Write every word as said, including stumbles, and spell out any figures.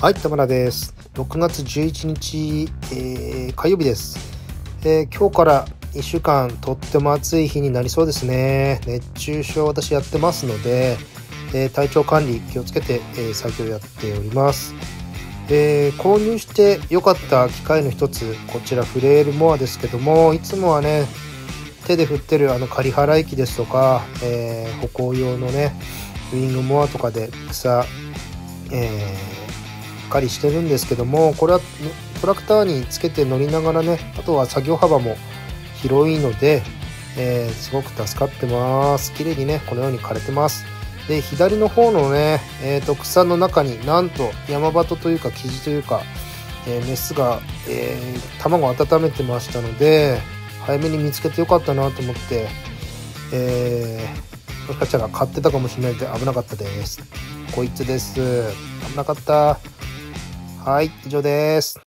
はい、田村です。ろくがつじゅういちにち、えー、火曜日です、えー。今日からいっしゅうかんとっても暑い日になりそうですね。熱中症私やってますので、えー、体調管理気をつけて、えー、作業やっております。えー、購入して良かった機械の一つ、こちらフレールモアですけども、いつもはね手で振ってるあの刈り払い機ですとか、えー、歩行用のねウィングモアとかで草、えー刈りしてるんですけども、これはトラクターにつけて乗りながらね、あとは作業幅も広いので、えー、すごく助かってます。綺麗にねこのように枯れてます。で左の方のね、えー、と草の中になんと山鳩というかキジというか、えー、メスが、えー、卵を温めてましたので、早めに見つけてよかったなと思って、えー、もしかしたら買ってたかもしれないので危なかったです。こいつです。危なかった。はい、以上です。